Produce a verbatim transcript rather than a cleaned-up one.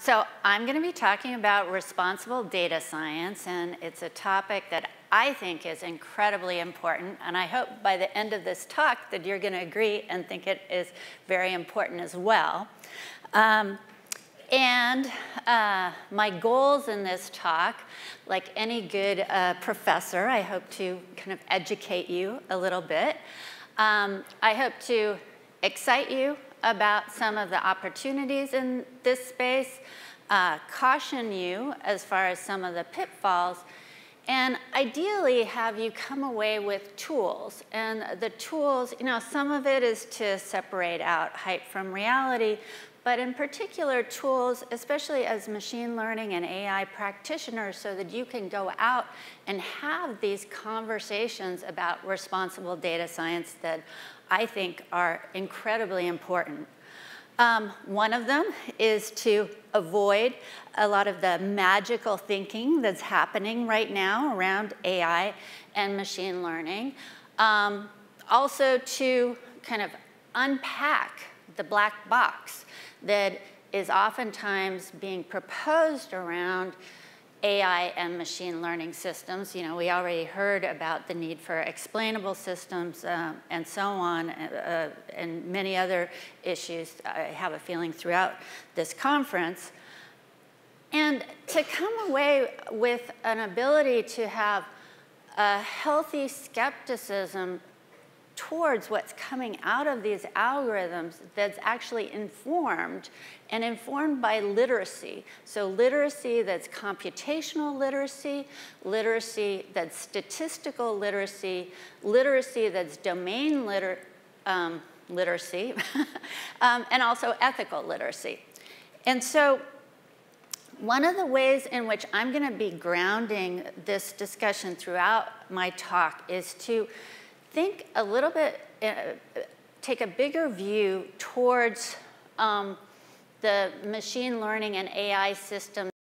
So I'm going to be talking about responsible data science, and it's a topic that I think is incredibly important, and I hope by the end of this talk that you're going to agree and think it is very important as well. Um, and uh, my goals in this talk, like any good uh, professor, I hope to kind of educate you a little bit. Um, I hope to excite you about some of the opportunities in this space, uh, caution you as far as some of the pitfalls, and ideally have you come away with tools. And the tools, you know, some of it is to separate out hype from reality, but in particular tools, especially as machine learning and A I practitioners, so that you can go out and have these conversations about responsible data science that I think are incredibly important. Um, one of them is to avoid a lot of the magical thinking that's happening right now around A I and machine learning. Um, also to kind of unpack the black box that is oftentimes being proposed around A I and machine learning systems. You know, we already heard about the need for explainable systems uh, and so on, uh, and many other issues, I have a feeling, throughout this conference. And to come away with an ability to have a healthy skepticism towards what's coming out of these algorithms that's actually informed, and informed by literacy. So literacy that's computational literacy, literacy that's statistical literacy, literacy that's domain liter um, literacy, um, and also ethical literacy. And so one of the ways in which I'm going to be grounding this discussion throughout my talk is to think a little bit, uh, take a bigger view towards um, the machine learning and A I systems